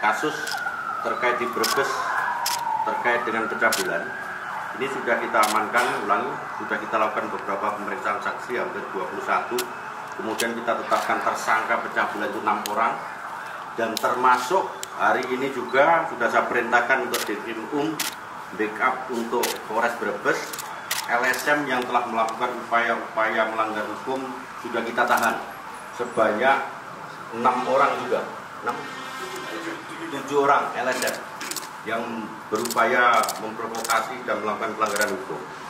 kasus terkait di Brebes terkait dengan pencabulan. Ini sudah kita amankan ulang, sudah kita lakukan beberapa pemeriksaan saksi hampir 21. Kemudian kita tetapkan tersangka pencabulan itu 6 orang. Dan termasuk hari ini juga sudah saya perintahkan untuk Ditkrim backup untuk Polres Brebes. LSM yang telah melakukan upaya-upaya melanggar hukum sudah kita tahan sebanyak 6 orang juga, 7 orang LSM yang berupaya memprovokasi dan melakukan pelanggaran hukum.